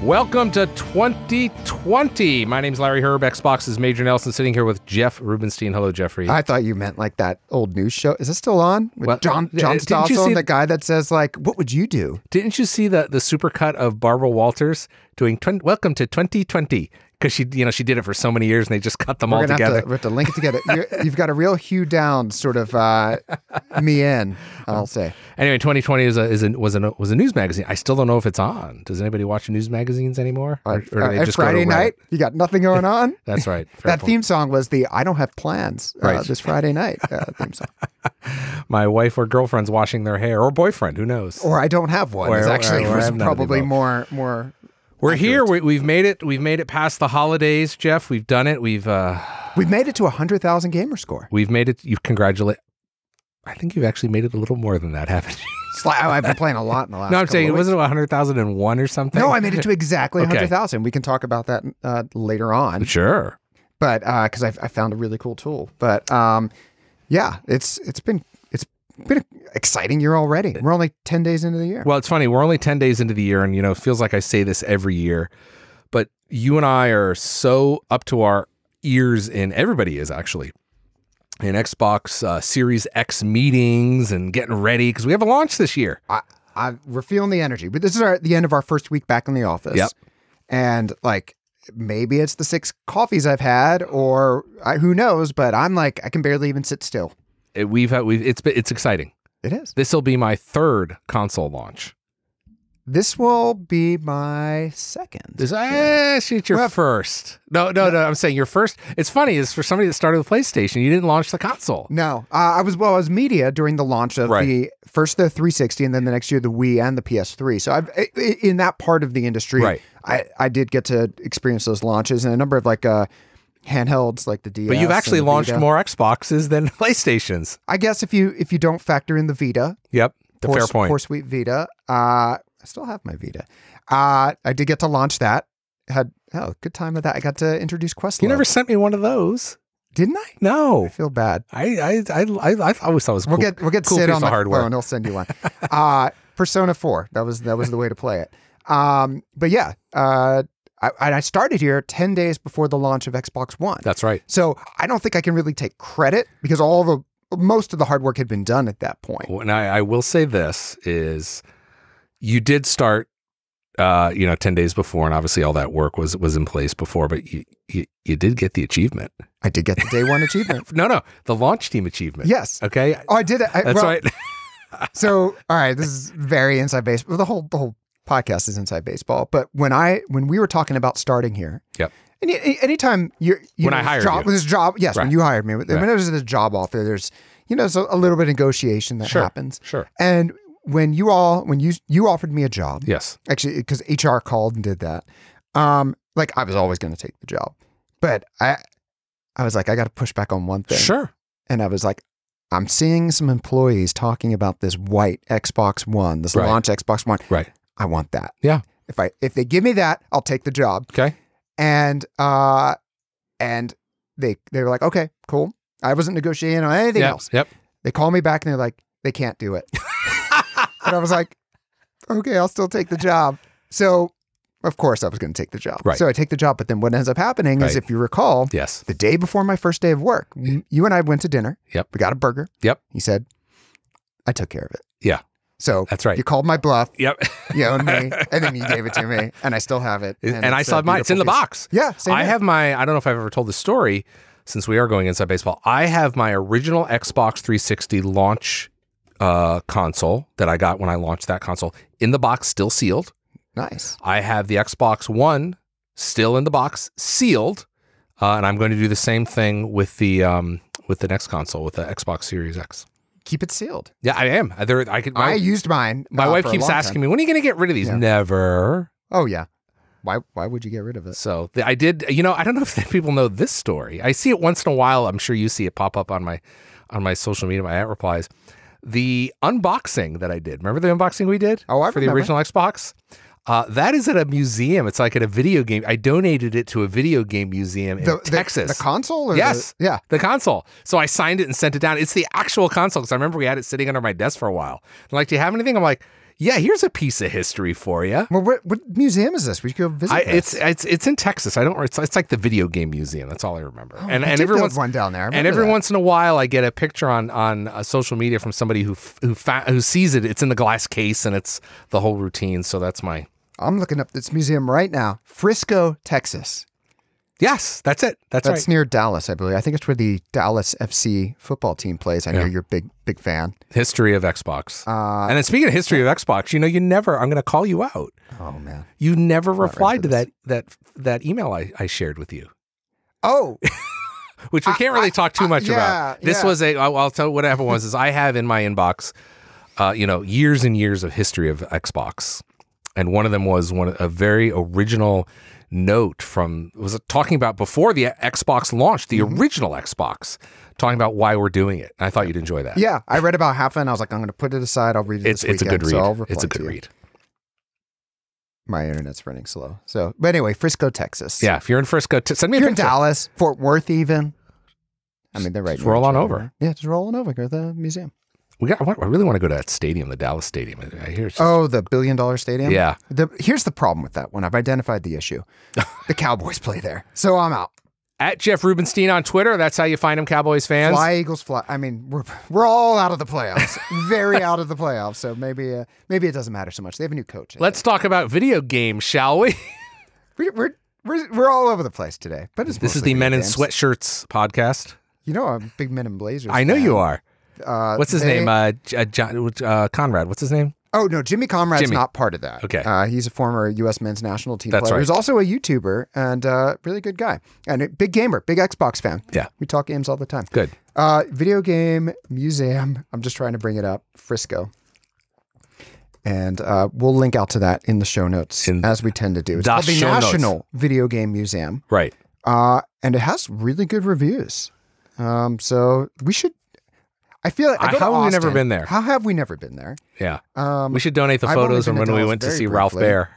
Welcome to 2020. My name's Larry Herb, Xbox's Major Nelson, sitting here with Jeff Rubenstein. Hello, Jeffrey. I thought you meant like that old news show. Is it still on? With John Stossel, Stossel, the guy that says, like, what would you do? Didn't you see the supercut of Barbara Walters doing Welcome to 2020? Because she did it for so many years, and they just cut them all together. We have to link it together. You've got a real Hugh Downs sort of me in, I'll say. Anyway, 2020 was a news magazine. I still don't know if it's on. Does anybody watch news magazines anymore? Or do they just Friday night, you got nothing going on? That's right. That theme song was the I Don't Have Plans this Friday night theme song. My wife or girlfriend's washing their hair, or boyfriend, who knows? Or I don't have one. It's actually probably more. We're here. We've made it. We've made it past the holidays, Jeff. We've done it. We've made it to 100,000 gamer score. We've made it. You congratulate. I think you've actually made it a little more than that, haven't you? I've been playing a lot in the last. No, I'm saying it wasn't 100,001 or something. No, I made it to exactly 100,000. We can talk about that later on. Sure. But because I found a really cool tool. But yeah, it's been an exciting year already. We're only 10 days into the year. Well, it's funny. We're only 10 days into the year, and it feels like I say this every year, but you and I are so up to our ears in, everybody is actually, in Xbox Series X meetings and getting ready because we have a launch this year. We're feeling the energy, but this is the end of our first week back in the office. Yep. And like, maybe it's the 6 coffees I've had, or who knows, but I'm like, I can barely even sit still. It's exciting. It is. This will be my 3rd console launch. This will be my 2nd. It's your first. No. I'm saying your first. It's funny. It's for somebody that started with PlayStation. You didn't launch the console. No, I was media during the launch of the 360, and then the next year the Wii and the PS3. So in that part of the industry, I did get to experience those launches and a number of handhelds like the DS. But you've actually launched more Xboxes than PlayStations. I guess if you don't factor in the Vita. Yep, fair point. Poor sweet Vita. I still have my Vita. I did get to launch that. Had good time with that. I got to introduce Questlove. You never sent me one of those, didn't I? No, I feel bad. I always thought it was cool. We'll get cool Sid on the hardware. phone. He'll send you one. Persona 4. That was the way to play it. But yeah. I started here 10 days before the launch of Xbox One. That's right. So I don't think I can really take credit because most of the hard work had been done at that point. Well, and I will say this is you did start, 10 days before, and obviously all that work was in place before, but you did get the achievement. I did get the day one achievement. No, the launch team achievement. Yes. Okay. Oh, I did it. That's right. So, all right, this is very inside baseball. The whole podcast is inside baseball. But when we were talking about starting here, yep. Anytime I hired you. This job, yes, right. When you hired me, when right. there's this job offer, there's a little bit of negotiation that happens. Sure. And when you offered me a job, yes, actually, because HR called and did that, I was always going to take the job, but I was like, I got to push back on one thing. Sure. And I was like, I'm seeing some employees talking about this white Xbox One, this launch Xbox One. Right. I want that. Yeah. If they give me that, I'll take the job. Okay. And they were like, okay, cool. I wasn't negotiating on anything else. Yep. They call me back and they're like, they can't do it. And I was like, okay, I'll still take the job. So of course I was going to take the job. Right. So I take the job, but then what ends up happening is, if you recall, yes, the day before my first day of work, you and I went to dinner. Yep. We got a burger. Yep. He said, I took care of it. Yeah. So that's right. You called my bluff. Yep. You owned me, and then you gave it to me, and I still have it. And I still have mine. It's in the box. Yeah. I have I don't know if I've ever told the story, since we are going inside baseball. I have my original Xbox 360 launch console that I got when I launched that console in the box, still sealed. Nice. I have the Xbox One still in the box, sealed, and I'm going to do the same thing with the next console, with the Xbox Series X. Keep it sealed. Yeah, I am. I used mine. My wife keeps asking me, when are you going to get rid of these? Yeah. Never. Oh, yeah. Why would you get rid of it? So I did, I don't know if people know this story. I see it once in a while. I'm sure you see it pop up on my social media, my @replies. The unboxing that I did. Remember the unboxing we did? Oh, I for the original Xbox? That is at a museum. It's like at a video game. I donated it to a video game museum in Texas. The console? Or yes. The console. So I signed it and sent it down. It's the actual console because I remember we had it sitting under my desk for a while. I'm like, do you have anything? I'm like, Yeah, here's a piece of history for you. Well, what museum is this? We should go visit. It's in Texas. It's like the video game museum. That's all I remember. Oh, and everyone's one down there. And every once in a while, I get a picture on social media from somebody who sees it. It's in the glass case, and it's the whole routine. So that's my. I'm looking up this museum right now. Frisco, Texas. Yes, that's it. That's right. Near Dallas, I believe. I think it's where the Dallas FC football team plays. I know you're a big fan. History of Xbox. And then speaking of history of Xbox, you never, I'm going to call you out. Oh, man. You never replied to that email I shared with you. Oh. Which we can't really talk too much about. This was I'll tell you what happened was I have in my inbox, years and years of history of Xbox. And one of them was a very original note was talking about before the Xbox launched, the original Xbox, talking about why we're doing it. And I thought you'd enjoy that. Yeah, I read about half of it and I was like, I'm going to put it aside. I'll read it this weekend. It's a good read. So it's a good read. My internet's running slow. So, but anyway, Frisco, Texas. Yeah, if you're in Frisco, send me a picture. picture. You're in Dallas, Fort Worth even. I mean, they're right. Just roll on over. Yeah, just rolling over. Go to the museum. I really want to go to that stadium, the Dallas Stadium. I hear it's the $1 billion stadium? Yeah. Here's the problem with that one. I've identified the issue. The Cowboys play there. So I'm out. At Jeff Rubenstein on Twitter. That's how you find him, Cowboys fans. Fly, Eagles, fly. I mean, we're all out of the playoffs. Very out of the playoffs. So maybe it doesn't matter so much. They have a new coach. Let's talk about video games, shall we? We're all over the place today. But this is the Men in Sweatshirts podcast. I'm big Men in Blazers. I know you are. What's his name? Conrad. What's his name? Oh, no, Jimmy Conrad's not part of that. Okay. He's a former U.S. men's national team player. Right. He's also a YouTuber and really good guy. And a big gamer, big Xbox fan. Yeah. We talk games all the time. Good. Video game museum. I'm just trying to bring it up. Frisco. And we'll link out to that in the show notes, as we tend to do. It's called the National Video Game Museum. Right. And it has really good reviews. So we should... I feel like how have we never been there? How have we never been there? Yeah. We should donate the photos from when we went to see Ralph Baer.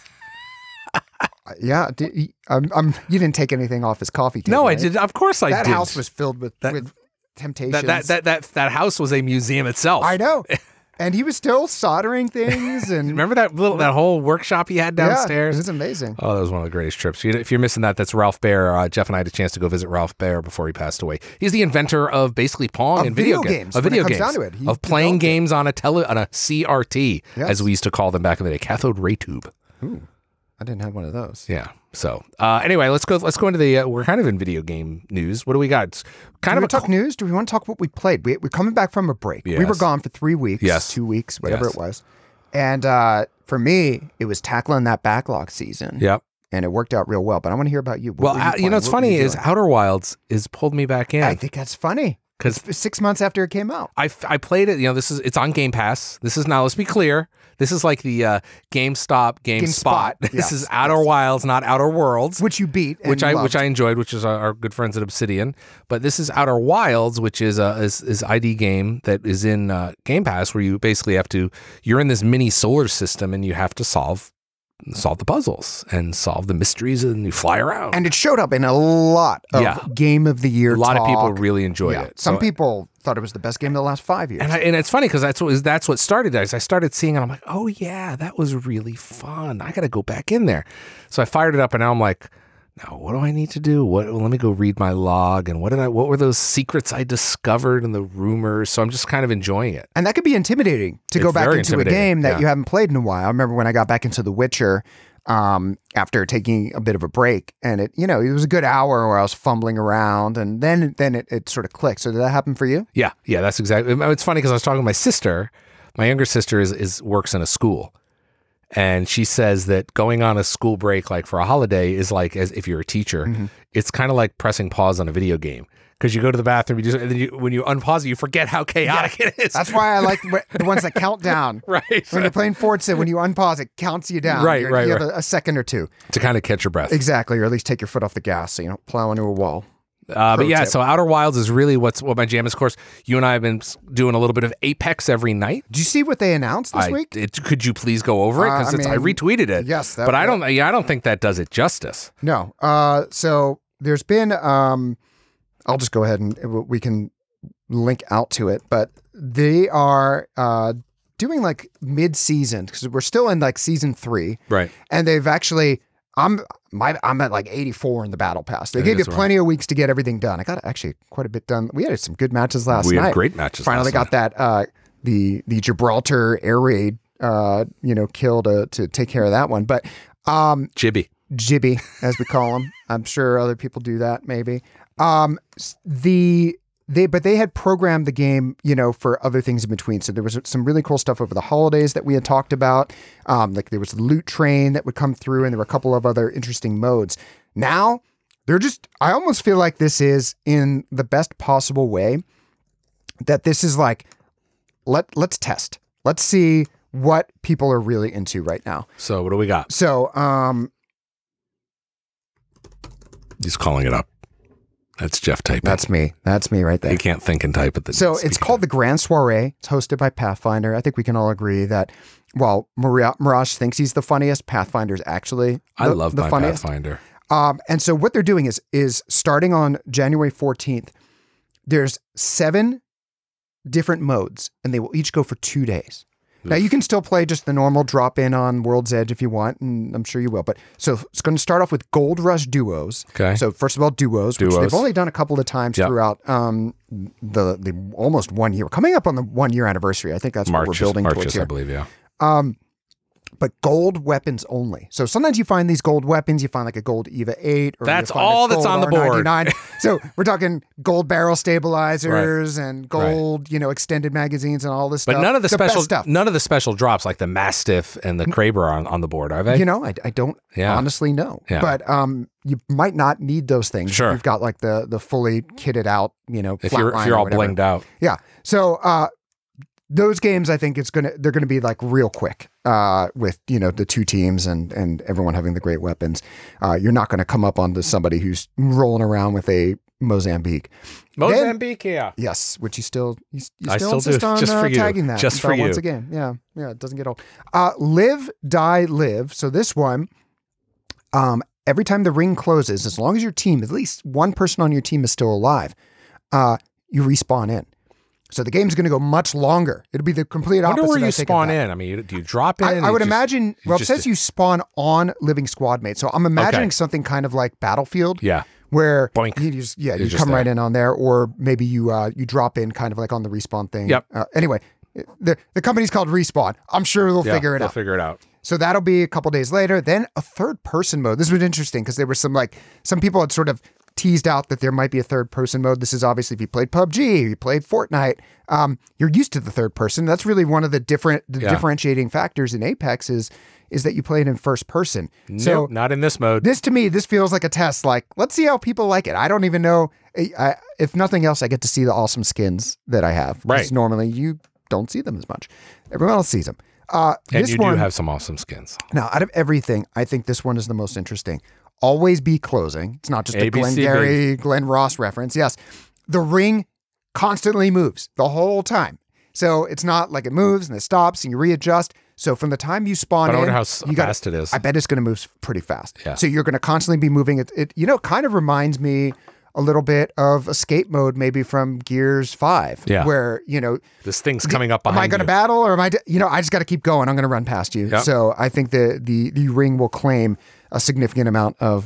Yeah. You didn't take anything off his coffee table. No, right? I did. Of course I did. That house was filled with temptations. That house was a museum itself. I know. And he was still soldering things. And remember that whole workshop he had downstairs? Yeah, it was amazing. Oh, that was one of the greatest trips. If you're missing that, that's Ralph Baer. Jeff and I had a chance to go visit Ralph Baer before he passed away. He's the inventor of basically Pong and video games. Of video games. Of playing games on a CRT, as we used to call them back in the day, cathode ray tube. Ooh, I didn't have one of those. Yeah. So anyway, let's go into the. We're kind of in video game news. What do we got? Do we talk news? Do we want to talk what we played? We're coming back from a break. Yes. We were gone for 3 weeks. Yes. 2 weeks, whatever it was. And for me, it was tackling that backlog season. Yep. And it worked out real well. But I want to hear about you. What's funny is Outer Wilds is pulled me back in. I think that's funny. Because 6 months after it came out. I played it. It's on Game Pass. This is now, let's be clear. This is like the GameSpot. This is Outer Wilds, not Outer Worlds. Which you beat. Which I enjoyed, which is our good friends at Obsidian. But this is Outer Wilds, which is ID game that is in Game Pass, where you basically you're in this mini solar system and you have to solve the puzzles and solve the mysteries, and you fly around. And it showed up in a lot of Game of the Year. A lot of people really enjoyed it. Some people thought it was the best game of the last 5 years. And it's funny because that's what started that. I started seeing it. I'm like, oh yeah, that was really fun. I got to go back in there. So I fired it up, and now I'm like, now what do I need to do? Let me go read my log, and what were those secrets I discovered and the rumors? So I'm just kind of enjoying it. And that could be intimidating to go back into a game that you haven't played in a while. I remember when I got back into The Witcher after taking a bit of a break, and it was a good hour where I was fumbling around, and then it sort of clicked. So did that happen for you? Yeah, that's exactly. It's funny because I was talking to my sister. My younger sister works in a school. And she says that going on a school break, like for a holiday, is like, as if you're a teacher, it's kind of like pressing pause on a video game. Because you go to the bathroom, and then when you unpause it, you forget how chaotic it is. That's why I like the ones that count down. Right. When you're playing Forza, when you unpause, it counts you down. Right. You have a second or two. To kind of catch your breath. Exactly. Or at least take your foot off the gas so you don't plow into a wall. But yeah, so Outer Wilds is really what my jam is. Of course, you and I have been doing a little bit of Apex every night. Did you see what they announced this week? Could you please go over it? Because I retweeted it. Yes. But I don't think that does it justice. No. So there's been, I'll just go ahead and we can link out to it, but they are doing like mid-season because we're still in like season 3. Right. And they've actually, I'm at like 84 in the battle pass. They gave you plenty of weeks to get everything done. I got actually quite a bit done. We had some good matches last night. We had great matches. Finally got that the Gibraltar air raid kill to take care of that one. But Jibby, as we call him. I'm sure other people do that maybe. They had programmed the game, for other things in between. So there was some really cool stuff over the holidays that we had talked about. Like there was the loot train that would come through, and there were a couple of other interesting modes. Now I almost feel like this is in the best possible way that this is like, let's test. Let's see what people are really into right now. So what do we got? So, he's calling it up. That's Jeff typing. That's me right there. You can't think and type at the So it's called the Grand Soiree. It's hosted by Pathfinder. I think we can all agree that while Mirage thinks he's the funniest, Pathfinder's actually I love the funniest. Pathfinder. And so what they're doing is starting on January 14th, there's 7 different modes, and they will each go for 2 days. Now, you can still play just the normal drop in on World's Edge if you want, and I'm sure you will. But so it's going to start off with Gold Rush duos. Okay. So first of all, duos, which they've only done a couple of times throughout the almost 1 year. Coming up on the 1 year anniversary. I think that's what we're building towards here. I believe, yeah. But gold weapons only. So sometimes you find these gold weapons, you find like a gold EVA 8. Or that's all that's on the board. So we're talking gold barrel stabilizers and gold, extended magazines and all this stuff. But none of the special drops like the Mastiff and the Kraber on the board, are they? I don't honestly know. Yeah. But you might not need those things. Sure. If you've got like the fully kitted out, if you're all blinged out. Yeah. So those games, I think they're gonna be like real quick with the 2 teams and everyone having the great weapons. You're not gonna come up onto somebody who's rolling around with a Mozambique. Yeah. Yes, which you still insist on just for tagging that. Just for you. Once again, yeah, it doesn't get old. Live, Die, Live. So this one, every time the ring closes, as long as your team, at least one person on your team is still alive, you respawn in. So the game's going to go much longer. It'll be the complete opposite. I wonder where you spawn in. I mean, do you drop in? I would imagine, it says you spawn on living squad mates. So I'm imagining something kind of like Battlefield. Yeah. Where Boink. you come right in on there, or maybe you drop in kind of like on the respawn thing. Yep. Anyway, the company's called Respawn. I'm sure they'll figure it out. They'll figure it out. So that'll be a couple days later. Then a third person mode. This was interesting because there were some people had sort of teased out that there might be a third person mode. This is obviously if you played PUBG, you played Fortnite, you're used to the third person. That's really one of the differentiating factors in Apex is that you play it in first person. Nope, so not in this mode. This feels like a test. Like, let's see how people like it. I don't even know. If nothing else, I get to see the awesome skins that I have. Right. Because normally you don't see them as much. Everyone else sees them. And you do have some awesome skins. Now, out of everything, I think this one is the most interesting. Always be closing. It's not just a Glengarry, Glen Ross reference. Yes. The ring constantly moves the whole time. So it's not like it moves and it stops and you readjust. So from the time you spawn I wonder how fast it is. I bet it's going to move pretty fast. Yeah. So you're going to constantly be moving. It kind of reminds me a little bit of escape mode, maybe from Gears 5. Yeah. Where, this thing's coming up behind you. Am I going to battle or am I, I just got to keep going. I'm going to run past you. Yep. So I think the ring will claim a significant amount of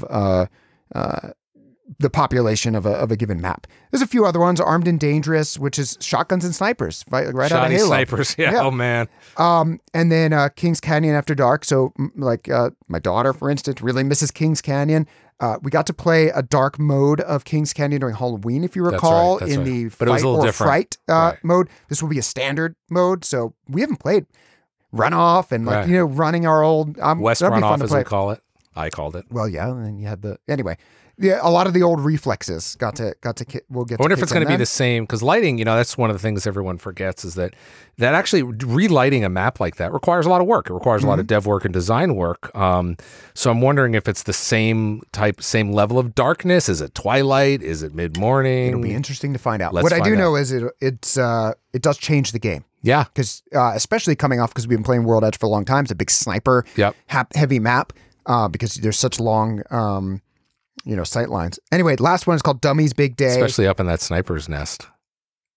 the population of a given map. There's a few other ones, Armed and Dangerous, which is shotguns and snipers, right out of Halo. Snipers, yeah. Oh man. And then Kings Canyon After Dark. So my daughter, for instance, really misses Kings Canyon. We got to play a dark mode of Kings Canyon during Halloween, if you recall, the fight or fright mode. This will be a standard mode, so we haven't played Runoff and running our old West Runoff, as we call it. I called it. Well, yeah, and then you had anyway. Yeah, a lot of the old reflexes got to we'll get. I wonder if it's going to be the same, because lighting, that's one of the things everyone forgets is that actually relighting a map like that requires a lot of work. It requires a lot of dev work and design work. So I'm wondering if it's the same level of darkness. Is it twilight? Is it mid-morning? It'll be interesting to find out. What I do know is it does change the game. Yeah, because especially coming off because we've been playing World Edge for a long time. It's a big sniper heavy map because there's such long. Sight lines. Anyway, last one is called Dummy's Big Day. Especially up in that sniper's nest.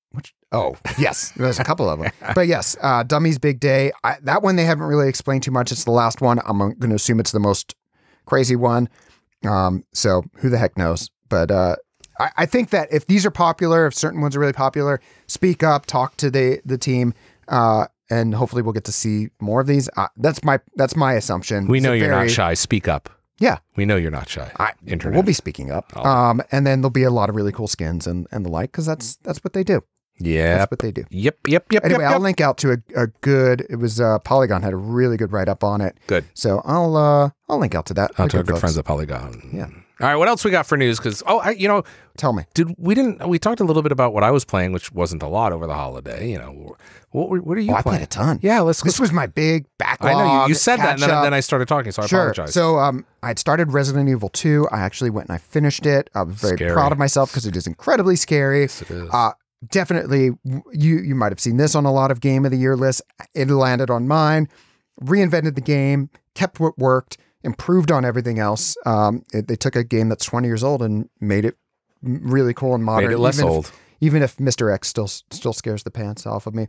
Oh, yes. There's a couple of them. But yes, Dummies Big Day. That one they haven't really explained too much. It's the last one. I'm going to assume it's the most crazy one. So who the heck knows? But I think that if these are popular, if certain ones are really popular, speak up, talk to the team, and hopefully we'll get to see more of these. That's my assumption. We know you're not shy. Speak up. Yeah. We know you're not shy. Internet. We'll be speaking up. And then there'll be a lot of really cool skins and the like, because that's what they do. Yeah. That's what they do. Yep. Anyway, I'll link out to a good, it was Polygon had a really good write-up on it. Good. So I'll link out to that. To our good friends at Polygon. Yeah. All right, what else we got for news? Because tell me. We talked a little bit about what I was playing, which wasn't a lot over the holiday. What are you playing? I played a ton. Yeah, this was my big backlog. I know you said that, and then I started talking, so I apologize. So I had started Resident Evil 2. I actually went and I finished it. I was very proud of myself because it is incredibly scary. Yes, it is. Definitely, you might have seen this on a lot of Game of the Year lists. It landed on mine. Reinvented the game, kept what worked. Improved on everything else. They took a game that's 20 years old and made it really cool and modern. Made it less old. Even if Mr. X still scares the pants off of me.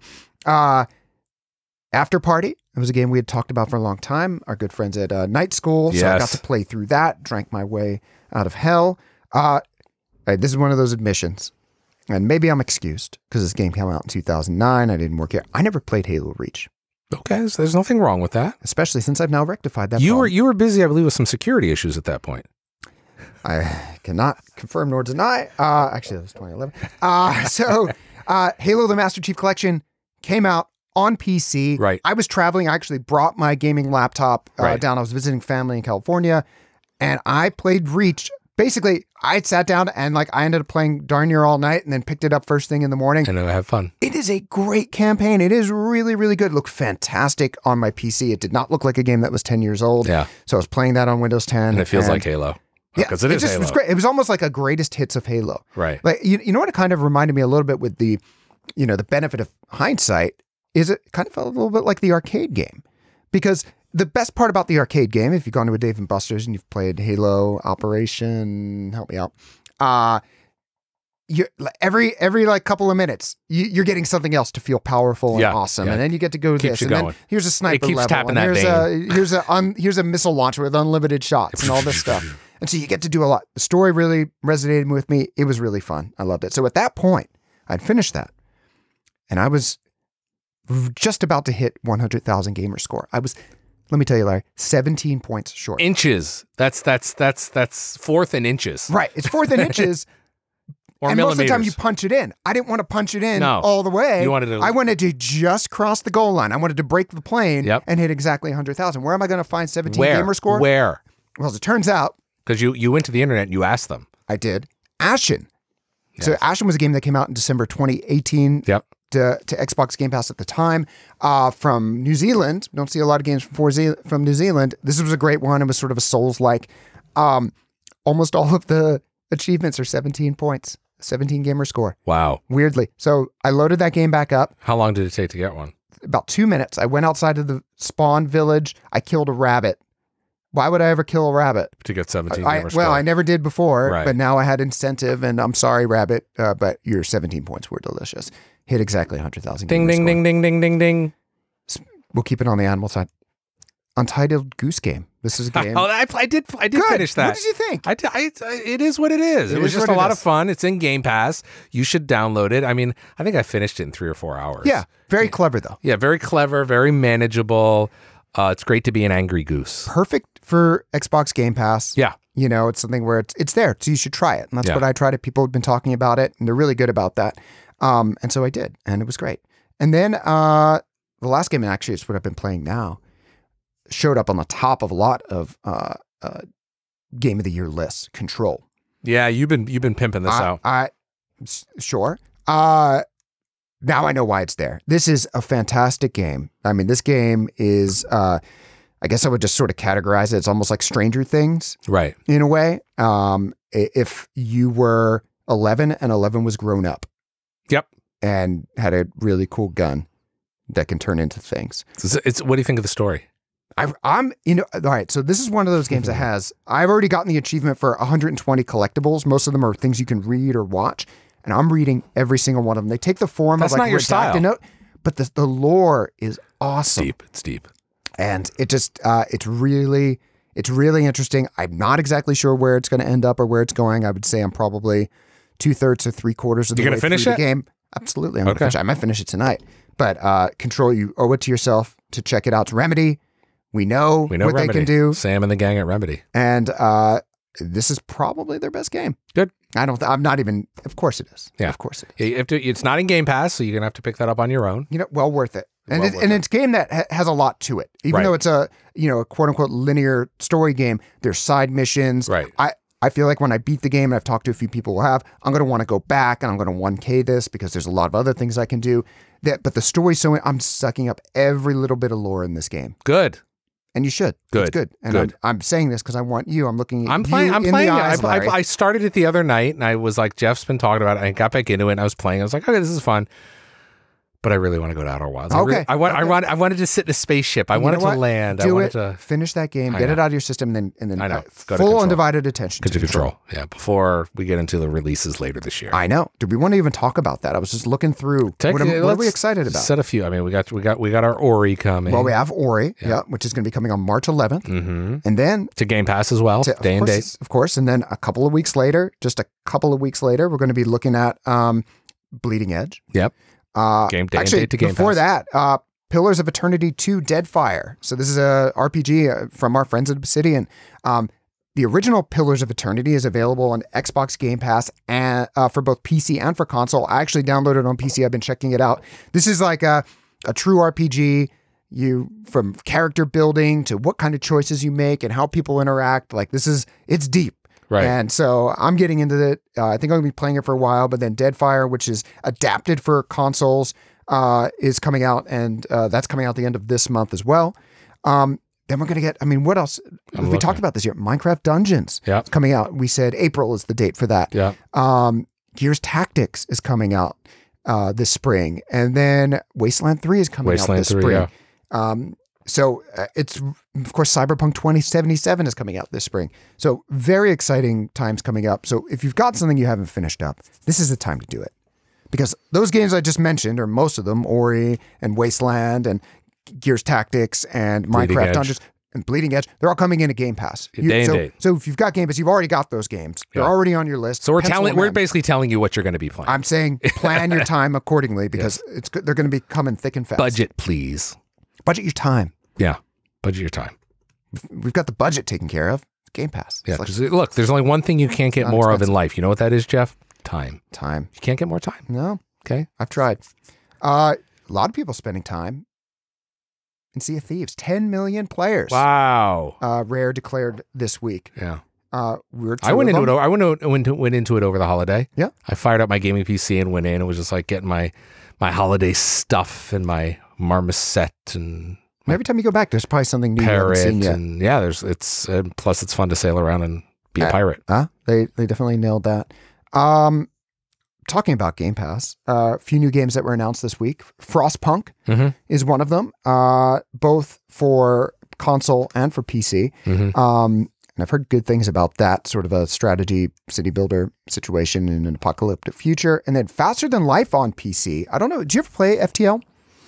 After Party. It was a game we had talked about for a long time. Our good friends at Night School. Yes. So I got to play through that. Drank my way out of hell. This is one of those admissions. And maybe I'm excused because this game came out in 2009. I didn't work here. I never played Halo Reach. Okay, so there's nothing wrong with that. Especially since I've now rectified that. You were busy, I believe, with some security issues at that point. I cannot confirm nor deny. Actually, that was 2011. So Halo: The Master Chief Collection came out on PC. Right. I was traveling. I actually brought my gaming laptop down. I was visiting family in California, and I played Reach. Basically, I sat down and I ended up playing darn near all night and then picked it up first thing in the morning. And I have fun. It is a great campaign. It is really, really good. It looked fantastic on my PC. It did not look like a game that was 10 years old. Yeah. So I was playing that on Windows 10. And it feels like Halo. Yeah, because it is just Halo. was great. It was almost like a greatest hits of Halo. Right. Like you know what it kind of reminded me a little bit with the benefit of hindsight is it kind of felt a little bit like the arcade game. Because the best part about the arcade game, if you've gone to a Dave & Buster's and you've played Halo Operation, help me out, every couple of minutes, you're getting something else to feel powerful and awesome, and then you get to go keeps this, and going. then here's a sniper level, tapping and that here's a missile launcher with unlimited shots and all this stuff, and so you get to do a lot. The story really resonated with me. It was really fun. I loved it. So at that point, I'd finished that, and I was just about to hit 100,000 gamer score. Let me tell you, Larry, 17 points short. Inches. That's fourth in inches. Right. It's fourth in inches. Or and millimeters. most of the time you punch it in. I didn't want to punch it in all the way. I wanted to just cross the goal line. I wanted to break the plane and hit exactly 100,000. Where am I going to find 17 gamer score? Where? Well, as it turns out. Because you went to the internet and you asked them. I did. Ashen. Yes. So Ashen was a game that came out in December 2018. Yep. To Xbox Game Pass at the time, from New Zealand. Don't see a lot of games from New Zealand. This was a great one. It was sort of a Souls-like. Almost all of the achievements are 17 points, 17 gamer score. Wow. Weirdly. So I loaded that game back up. How long did it take to get one? About 2 minutes. I went outside of the spawn village. I killed a rabbit. Why would I ever kill a rabbit? To get 17 gamer score. Well, I never did before, but now I had incentive, and I'm sorry, rabbit, but your 17 points were delicious. Hit exactly 100,000. Ding, ding, ding, ding, ding, ding, ding. We'll keep it on the animal side. Untitled Goose Game. This is a game. I did finish that. What did you think? It is what it is. It was just a lot of fun. It's in Game Pass. You should download it. I mean, I think I finished it in 3 or 4 hours. Yeah. Very clever, though. Yeah, very clever, very manageable. It's great to be an angry goose. Perfect for Xbox Game Pass. Yeah. It's something where it's there, so you should try it. And that's what I tried it. People have been talking about it, and they're really good about that. And so I did, and it was great. And then the last game, and actually it's what I've been playing now, showed up on the top of a lot of Game of the Year lists. Control. Yeah, you've been pimping this out. Sure. Now I know why it's there. This is a fantastic game. I mean, this game is, I guess I would just sort of categorize it. It's almost like Stranger Things. Right. In a way. If you were 11 and 11 was grown up. Yep. And had a really cool gun that can turn into things. What do you think of the story? I'm all right. So this is one of those games that I've already gotten the achievement for 120 collectibles. Most of them are things you can read or watch. and I'm reading every single one of them. They take the form That's of like not your style. note, but the lore is awesome. It's deep. And it just, it's really interesting. I'm not exactly sure where it's going to end up or where it's going. I would say I'm probably 2/3 to 3/4 of the way through the game. Absolutely. I'm going to finish it. I might finish it tonight. But Control, you owe it to yourself to check it out. It's Remedy. We know what Remedy. They can do. Sam and the gang at Remedy. And this is probably their best game. Good. I'm not even, of course it is. Yeah. Of course it is. It's not in Game Pass, so you're going to have to pick that up on your own. Well worth it. And it's a game that has a lot to it. Even though it's a quote unquote linear story game, there's side missions. Right. I feel like when I beat the game, and I've talked to a few people who have, I'm going to want to go back and I'm going to 1K this because there's a lot of other things I can do. But the story's I'm sucking up every little bit of lore in this game. Good. And you should. Good. It's good. And I'm saying this because I want you. I'm looking at I'm playing it. I started it the other night and I was like, Jeff's been talking about it. I got back into it and I was playing. I was like, okay, this is fun. But I really want to go to Outer Wilds. I wanted to sit in a spaceship. I wanted to land. I wanted to finish that game, get it out of your system, and then I know. Full undivided attention to Control. Yeah, before we get into the releases later this year. I know. Do we want to even talk about that? I was just looking through. What are we excited about? Set a few. I mean, we got our Ori coming. Well, we have Ori, which is going to be coming on March 11th, and then to Game Pass as well, day and date, of course. And then a couple of weeks later, we're going to be looking at Bleeding Edge. Yep. Game day and date to Game before Pass. That, Pillars of Eternity 2 Deadfire. So this is a RPG from our friends at Obsidian. The original Pillars of Eternity is available on Xbox Game Pass and for both PC and for console. I actually downloaded it on PC. I've been checking it out. This is like a true RPG. From character building to what kind of choices you make and how people interact. Like it's deep. Right. And so I'm getting into it. I think I'm going to be playing it for a while, but then Deadfire, which is adapted for consoles, is coming out, and that's coming out the end of this month as well. Then we're going to get, what else? We talked about this year. Minecraft Dungeons is coming out. We said April is the date for that. Yeah. Gears Tactics is coming out this spring. And then Wasteland 3 is coming out this spring. Yeah. So it's, of course, Cyberpunk 2077 is coming out this spring. So very exciting times coming up. So if you've got something you haven't finished up, this is the time to do it. Because those games I just mentioned, or most of them, Ori and Wasteland and Gears Tactics and Minecraft Dungeons and Bleeding Edge, they're all coming in at Game Pass. So if you've got Game Pass, you've already got those games. They're already on your list. So we're basically telling you what you're going to be playing. I'm saying plan your time accordingly because they're going to be coming thick and fast. Budget, please. Budget your time. Yeah, budget your time. We've got the budget taken care of. Game Pass. Yeah, look, there's only one thing you can't get more of in life. You know what that is, Jeff? Time. You can't get more time. No. Okay. I've tried. A lot of people spending time in Sea of Thieves. 10 million players. Wow. Rare declared this week. Yeah. I went into it over the holiday. Yeah. I fired up my gaming PC and went in. It was just like getting my holiday stuff and my marmoset and every time you go back, there's probably something new you haven't seen yet. And plus it's fun to sail around and be a pirate. They definitely nailed that. Talking about Game Pass, a few new games that were announced this week. Frostpunk is one of them, both for console and for PC. And I've heard good things about that, sort of a strategy city builder situation in an apocalyptic future. And then Faster Than Life on PC. I don't know. Did you ever play FTL?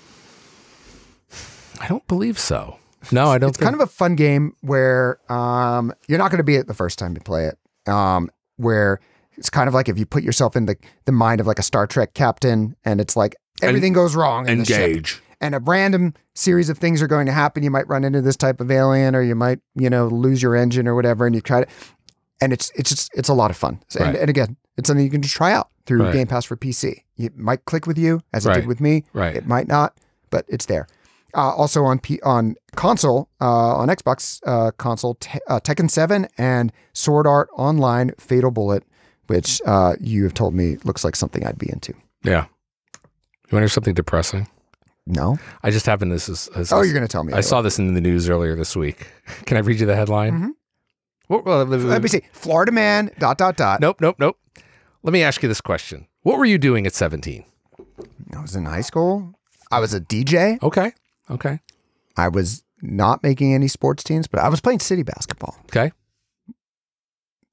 I don't believe so. No, I don't. It's kind of a fun game where you're not going to be it the first time you play it. Where it's kind of like if you put yourself in the mind of like a Star Trek captain, and it's like everything goes wrong in engage. The ship. And a random series of things are going to happen. You might run into this type of alien, or you might lose your engine or whatever, and you try to. And it's a lot of fun. Right. And again, it's something you can just try out through Game Pass for PC. It might click with you as it did with me. Right. It might not, but it's there. Also on console, on Xbox console, Tekken 7 and Sword Art Online Fatal Bullet, which you have told me looks like something I'd be into. Yeah. You want to hear something depressing? No. I just happened this is you're going to tell me. I saw this in the news earlier this week. Can I read you the headline? Mm-hmm. Let me see. Florida man, ... Nope. Let me ask you this question. What were you doing at 17? I was in high school. I was a DJ. Okay. I was not making any sports teams, but I was playing city basketball. Okay.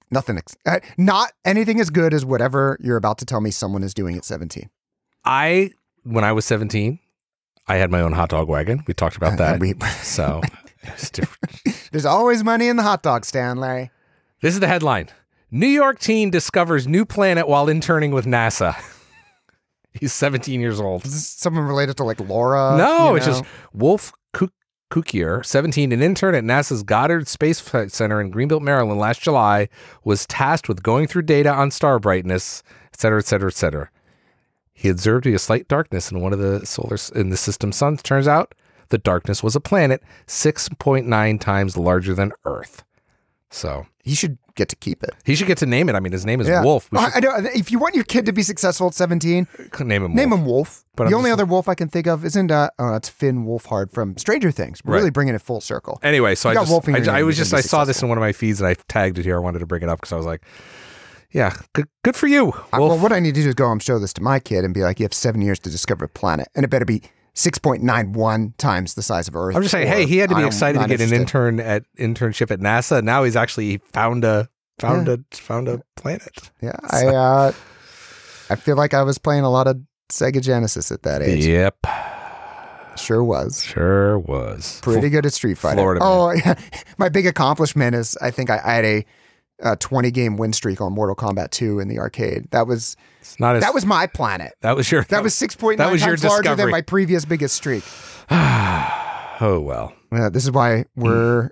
Nothing. Not anything as good as whatever you're about to tell me someone is doing at 17. When I was 17, I had my own hot dog wagon. We talked about that. So it's different. There's always money in the hot dog stand, Larry. This is the headline. New York teen discovers new planet while interning with NASA. He's 17 years old. Is this someone related to like Laura? No, it's just Wolf Kukier, 17, an intern at NASA's Goddard Space Flight Center in Greenbelt, Maryland last July, was tasked with going through data on star brightness, et cetera, et cetera, et cetera. He observed a slight darkness in one of the in the system's suns. Turns out the darkness was a planet 6.9 times larger than Earth. So he should get to keep it. He should get to name it. I mean, his name is Wolf. I know. If you want your kid to be successful at 17, name him Wolf. Name him Wolf. But the only other Wolf I can think of isn't it's Finn Wolfhard from Stranger Things. We're really bringing it full circle. Anyway, so I saw this in one of my feeds and I tagged it here. I wanted to bring it up because I was like, yeah, good for you. Well, what I need to do is go home, show this to my kid and be like, you have 7 years to discover a planet. And it better be 6.91 times the size of Earth. I'm just saying, hey, he had to be excited to get an internship at NASA. Now he's actually found a planet. Yeah, I feel like I was playing a lot of Sega Genesis at that age. Yep. Sure was. Pretty good at Street Fighter. Florida man. Yeah. My big accomplishment is I think I had a 20-game win streak on Mortal Kombat 2 in the arcade. That was my planet. That was 6.9 times larger than my previous biggest streak. Oh, well. This is why we're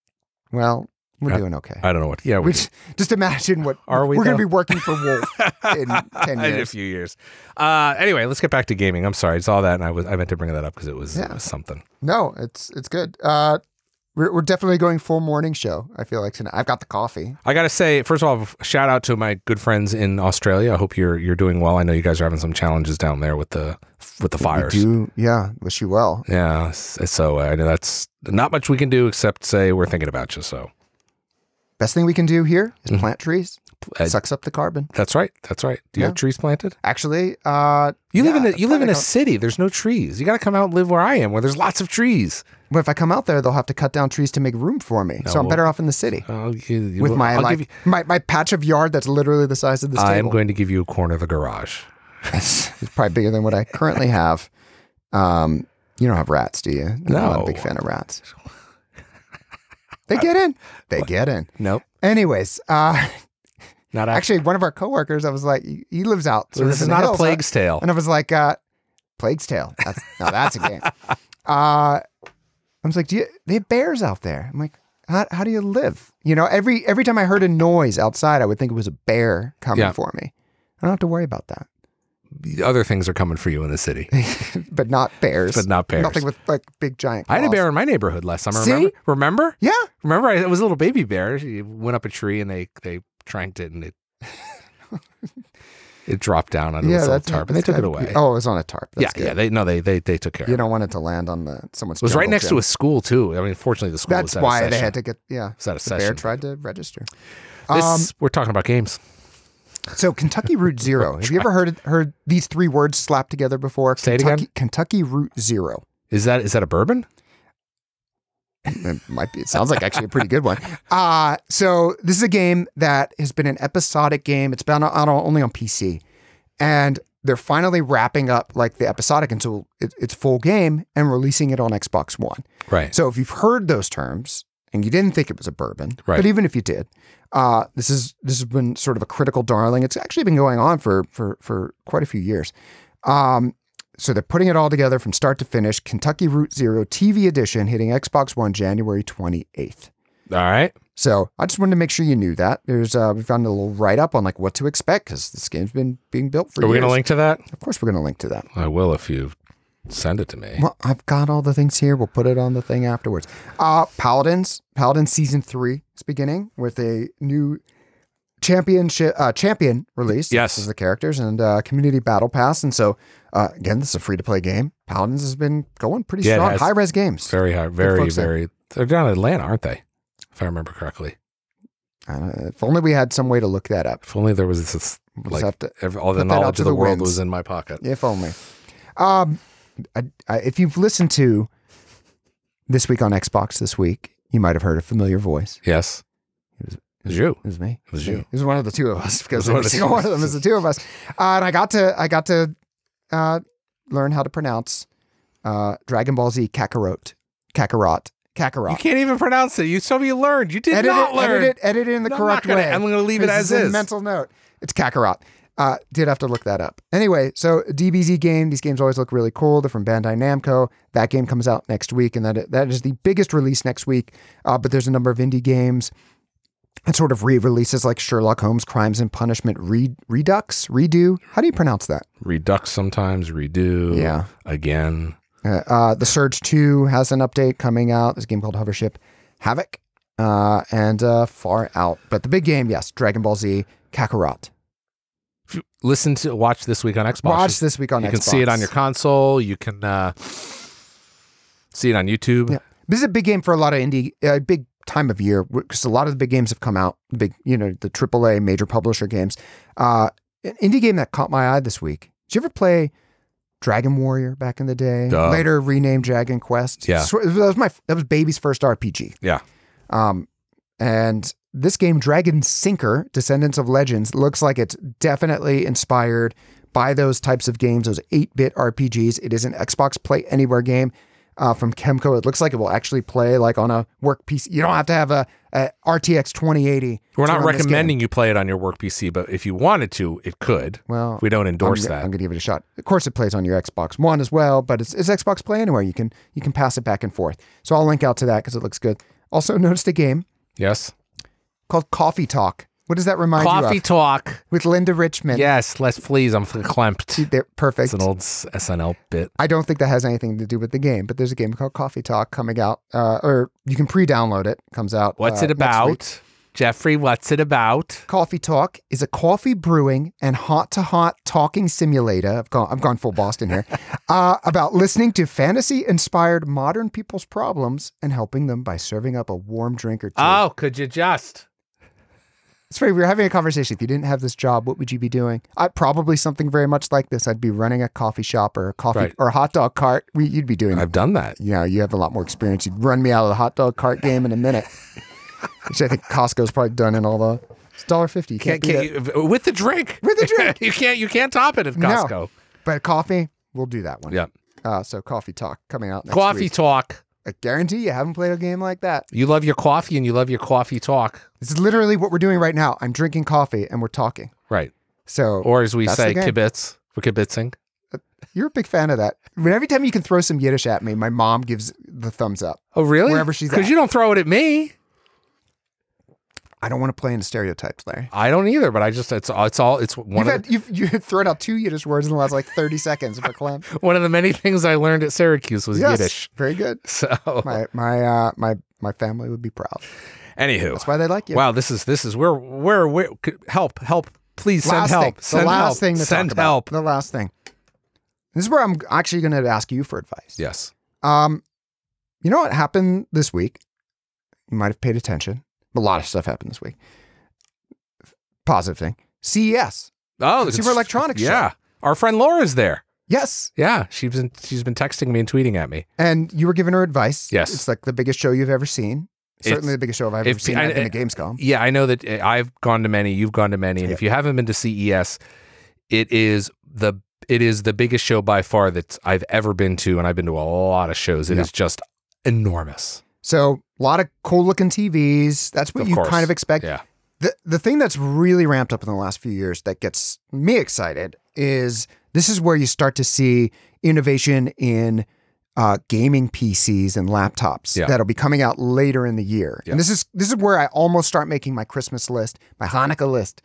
doing okay. I don't know what. Yeah, just imagine what we're going to be working for Wolf in 10 years. In a few years. Anyway, let's get back to gaming. I'm sorry, I saw that and I meant to bring that up because it was something. No, it's good. We're definitely going full morning show. I feel like tonight. I've got the coffee. I got to say, first of all, shout out to my good friends in Australia. I hope you're doing well. I know you guys are having some challenges down there with the fires. We do, yeah. Wish you well. Yeah. So I know that's not much we can do except say we're thinking about you. So best thing we can do here is plant trees. Sucks up the carbon. That's right. Do you have trees planted? Actually, you live in a city. There's no trees. You got to come out and live where I am, where there's lots of trees. But if I come out there, they'll have to cut down trees to make room for me. So I'm better off in the city. With my patch of yard that's literally the size of this table. I'm going to give you a corner of the garage. It's probably bigger than what I currently have. You don't have rats, do you? No. I'm not a big fan of rats. They get in. Nope. Anyways, not actually, one of our coworkers, I was like, he lives out. So this is not a Plague's Tale. And I was like, Plague's Tale. That's a game. I was like, they have bears out there? I'm like, how do you live? You know, every time I heard a noise outside, I would think it was a bear coming for me. I don't have to worry about that. Other things are coming for you in the city. But not bears. Nothing with like big giant claws. I had a bear in my neighborhood last summer. See? Remember? Yeah. Remember? It was a little baby bear. He went up a tree and they tranked it and it dropped down on a little tarp and they took it away. Oh, it was on a tarp. That's good. They took care of it. You don't want it to land on someone's. It was right next to a school too. I mean, fortunately the school was That's why they had to get was out of session. The bear tried to register. We're talking about games. So Kentucky Route Zero. Have you ever heard these three words slapped together before? Say it again. Kentucky Route Zero. Is that a bourbon? It might be. It sounds like actually a pretty good one. So this is a game that has been an episodic game. It's been out only on PC, and they're finally wrapping up like the episodic until it's full game and releasing it on Xbox One. Right. So if you've heard those terms and you didn't think it was a bourbon, right. But even if you did, this has been sort of a critical darling. It's actually been going on for quite a few years. So they're putting it all together from start to finish. Kentucky Route Zero TV edition hitting Xbox One January 28th. All right. So I just wanted to make sure you knew that. There's we found a little write-up on like what to expect because this game's been being built for years. Are we going to link to that? Of course we're going to link to that. I will if you send it to me. Well, I've got all the things here. We'll put it on the thing afterwards. Paladin Season 3 is beginning with a new champion release. Yes. As the characters and community battle pass. And so again, this is a free-to-play game. Paladins has been going pretty strong. High-res games. Very high. Very. They're down in Atlanta, aren't they? If I remember correctly. If only we had some way to look that up. If only there was this, all the knowledge of the world was in my pocket. If only. If you've listened to This Week on Xbox this week, you might have heard a familiar voice. Yes. It It was you. It was me. It was you. It was one of the two of us because every single one of them is the two of us. And I got to learn how to pronounce Dragon Ball Z Kakarot. You can't even pronounce it. You learned. You did not learn. Edit it in the correct way. I'm going to leave it as is. Mental note. It's Kakarot. Did have to look that up. Anyway, so DBZ game. These games always look really cool. They're from Bandai Namco. That game comes out next week, and that is the biggest release next week. But there's a number of indie games and sort of re-releases like Sherlock Holmes: Crimes and Punishment Redo. How do you pronounce that? Redux sometimes. Redo. Yeah. Again. The Surge 2 has an update coming out. There's a game called Hovership Havoc and Far Out. But the big game, yes, Dragon Ball Z Kakarot. Watch this week on Xbox. Watch this week on Xbox. You can see it on your console. You can see it on YouTube. Yeah. This is a big game for a lot of indie, big time of year because a lot of the big games have come out. The AAA major publisher games. An indie game that caught my eye this week. Did you ever play Dragon Warrior back in the day? Duh. Later renamed Dragon Quest. Yeah. That was baby's first RPG. Yeah. And this game, Dragon Sinker, Descendants of Legends, looks like it's definitely inspired by those types of games, those 8-bit RPGs. It is an Xbox Play Anywhere game from Kemco. It looks like it will actually play like on a work PC. You don't have to have a RTX 2080. We're not recommending you play it on your work PC, but if you wanted to, it could. Well, we don't endorse that. I'm going to give it a shot. Of course, it plays on your Xbox One as well, but it's Xbox Play Anywhere. You can pass it back and forth. So I'll link out to that because it looks good. Also noticed a game. Yes. Called Coffee Talk. What does that remind you of? Coffee Talk. With Linda Richmond. Yes, please. I'm verklempt. They're perfect. It's an old SNL bit. I don't think that has anything to do with the game, but there's a game called Coffee Talk coming out, or you can pre-download it. Comes out. What's it about? Jeffrey, what's it about? Coffee Talk is a coffee brewing and hot-to-hot talking simulator. I've gone full Boston here. About listening to fantasy-inspired modern people's problems and helping them by serving up a warm drink or two. Oh, could you just? It's funny, we were having a conversation. If you didn't have this job, what would you be doing? Probably something very much like this. I'd be running a coffee shop or or a hot dog cart. You'd be doing. I've done that. Yeah, you have a lot more experience. You'd run me out of the hot dog cart game in a minute. Which I think Costco's probably done in all the. It's $1.50. You can't with the drink. With the drink, you can't top it at Costco. No, but coffee, we'll do that one. Yeah. So Coffee Talk coming out next Coffee week. Talk. I guarantee you haven't played a game like that. You love your coffee and you love your coffee talk. This is literally what we're doing right now. I'm drinking coffee and we're talking. Right. So, or as we say, kibitz. We're kibitzing. You're a big fan of that. Every time you can throw some Yiddish at me, my mom gives the thumbs up. Oh, really? Wherever she's at. Because you don't throw it at me. I don't want to play into stereotypes, Larry. I don't either, but it's one you've thrown out 2 Yiddish words in the last 30 seconds of a clam. One of the many things I learned at Syracuse was Yiddish. Very good. So my family would be proud. Anywho, that's why they like you. Wow, this is where help, please send help. The last thing to send talk help. About. The last thing. This is where I'm actually going to ask you for advice. Yes. You know what happened this week? You might have paid attention. A lot of stuff happened this week. Positive thing. CES. Oh, Consumer Electronics Show. Yeah. Our friend Laura's there. Yes. Yeah. She's been texting me and tweeting at me. And you were giving her advice. Yes. It's like the biggest show you've ever seen. Certainly the biggest show I've ever seen. I've been to Gamescom. Yeah, I know that I've gone to many. You've gone to many. And if you haven't been to CES, it is the biggest show by far that I've ever been to. And I've been to a lot of shows. It is just enormous. So a lot of cool looking TVs. That's what you kind of expect. Yeah. The thing that's really ramped up in the last few years that gets me excited is this is where you start to see innovation in gaming PCs and laptops that'll be coming out later in the year. Yeah. And this is where I almost start making my Christmas list, my Hanukkah list,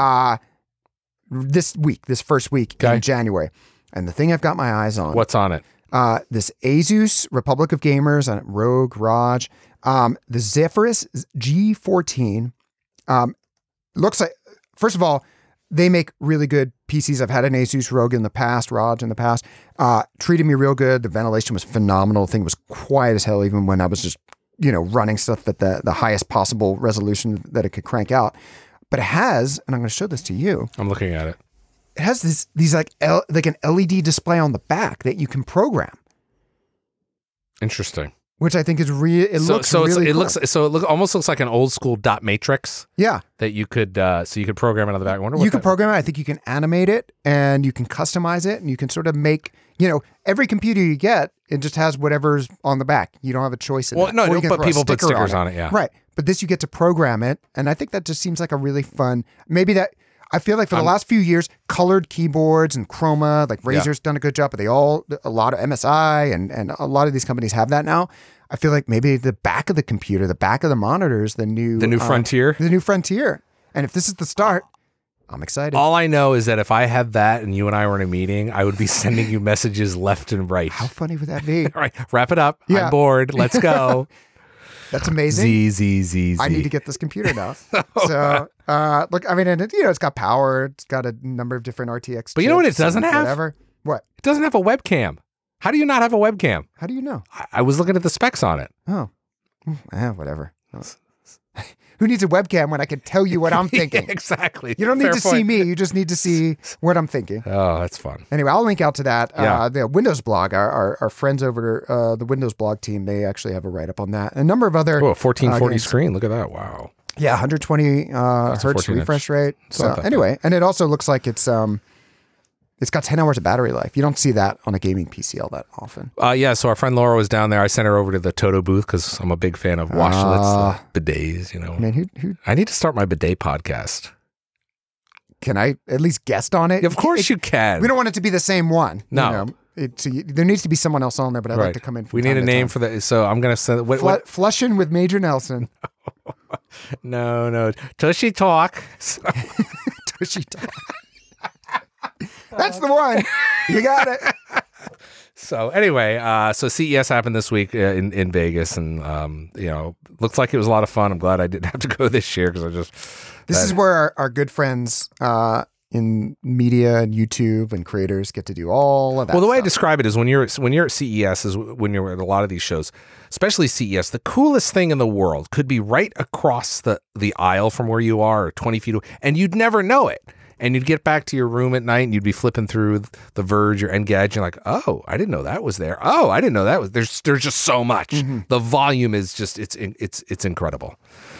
this first week in January. And the thing I've got my eyes on. What's on it? This Asus Republic of Gamers on Rogue Raj, the Zephyrus G14 looks like, first of all, they make really good PCs. I've had an Asus Rogue in the past, Raj in the past, treated me real good. The ventilation was phenomenal. The thing was quiet as hell, even when I was just, running stuff at the highest possible resolution that it could crank out. But it has, and I'm going to show this to you. I'm looking at it. It has these like an LED display on the back that you can program. Interesting. which I think is looks really cool. It almost looks like an old school dot matrix. Yeah, that you could so you could program it on the back. I wonder what you could program it. I think you can animate it and you can customize it, and you can sort of make, you know, every computer you get, it just has whatever's on the back. You don't have a choice in that. Well, no, but people put stickers on it. Yeah, right. But this, you get to program it, and I think that just seems like a really fun. Maybe that. I feel like for the last few years, colored keyboards and chroma, like Razer's done a good job, but a lot of MSI and a lot of these companies have that now. I feel like maybe the back of the computer, the back of the monitor is the new frontier. The new frontier. And if this is the start, I'm excited. All I know is that if I had that and you and I were in a meeting, I would be sending you messages left and right. How funny would that be? All right, wrap it up. Yeah. I'm bored. Let's go. That's amazing. Z. I need to get this computer now. So, look, I mean, and it's got power. It's got a number of different RTX. But you know what it doesn't have? Whatever. What? It doesn't have a webcam. How do you not have a webcam? How do you know? I was looking at the specs on it. Oh, whatever. Who needs a webcam when I can tell you what I'm thinking? Yeah, exactly. You don't need to see me. You just need to see what I'm thinking. Oh, that's fun. Anyway, I'll link out to that. The Windows blog, our friends over the Windows blog team, they actually have a write-up on that. A number of other... Oh, 1440 screen. Look at that. Wow. Yeah, 120 hertz refresh rate. So anyway, and it also looks like it's got 10 hours of battery life. You don't see that on a gaming PC all that often. Yeah, so our friend Laura was down there. I sent her over to the Toto booth because I'm a big fan of washlets, bidets, you know. Man, who? I need to start my bidet podcast. Can I at least guest on it? Of course you can. We don't want it to be the same one. No. You know? There needs to be someone else on there, but I'd like to come in from We need a name for that. So I'm going to send... Flushing with Major Nelson. No. Tushy Talk. Tushy Talk. That's the one. You got it. So anyway, so CES happened this week in Vegas, and you know, looks like it was a lot of fun. I'm glad I didn't have to go this year because This is where our good friends in media and YouTube and creators get to do all of that. Well, the way stuff. I describe it is when you're at CES is when you're at a lot of these shows, especially CES. The coolest thing in the world could be right across the aisle from where you are, or 20 feet away, and you'd never know it. And you'd get back to your room at night and you'd be flipping through The Verge or Engadget. And you're like, oh, I didn't know that was there. Oh, I didn't know that was there's just so much. Mm-hmm. The volume is just it's incredible.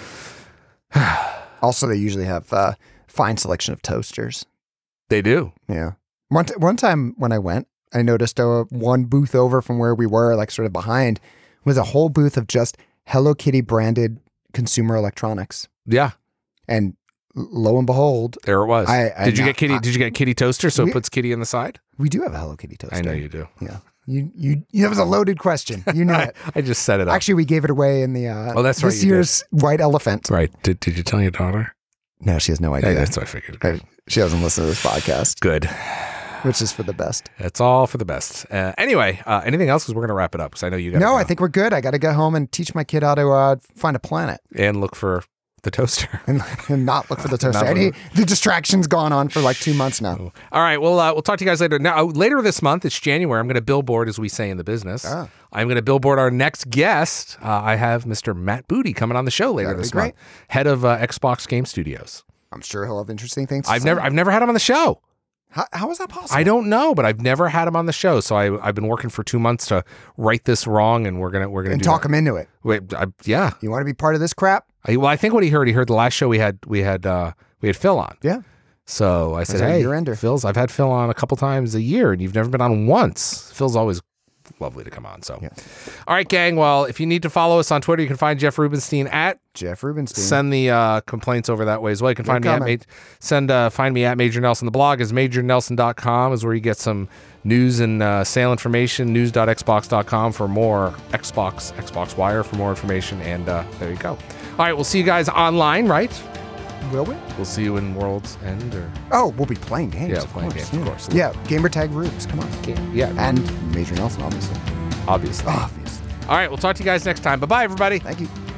Also, they usually have fine selection of toasters. They do. Yeah. One time when I went, I noticed one booth over from where we were, like sort of behind, was a whole booth of just Hello Kitty branded consumer electronics. Yeah. And lo and behold, there it was. Did you get Kitty toaster? So it puts Kitty on the side. We do have a Hello Kitty toaster. I know you do. Yeah. You that was a loaded question. You know it. I just set it up. Actually, we gave it away in the that's this year's White Elephant. Right. Did you tell your daughter? No, she has no idea. Yeah, that's what I figured. She doesn't listen to this podcast. Good. Which is for the best. It's all for the best. Anyway, anything else? Because we're going to wrap it up. Because I know you got. No, I think we're good. I got to go home and teach my kid how to find a planet and look for the toaster and not look for the toaster. The distraction's gone on for like 2 months now. Oh. All right. Well, we'll talk to you guys later. Now, later this month, it's January. I'm going to billboard, as we say in the business. I'm going to billboard our next guest. I have Mr. Matt Booty coming on the show later this month, head of Xbox Game Studios. I'm sure he'll have interesting things to I've say. never had him on the show. How is that possible? I don't know, but I've never had him on the show. So I've been working for 2 months to right this wrong, and we're gonna talk him into it. Wait, yeah. You want to be part of this crap? I think what he heard the last show we had Phil on. Yeah. So I said, hey, I've had Phil on a couple times a year, and you've never been on once. Phil's always lovely to come on. So, All right, gang. Well, if you need to follow us on Twitter, you can find Jeff Rubenstein at Jeff Rubenstein. Send the complaints over that way as well. You can find me find me at Major Nelson. The blog is majornelson.com is where you get some news and sale information. News.xbox.com for more Xbox Wire for more information. And there you go. All right, we'll see you guys online, right? Will we? We'll see you in World's End. We'll be playing games. Yeah, playing games, of course. Yeah, Gamertag Rubes. Come on. Yeah. And Major Nelson, obviously. Obviously. All right, we'll talk to you guys next time. Bye-bye, everybody. Thank you.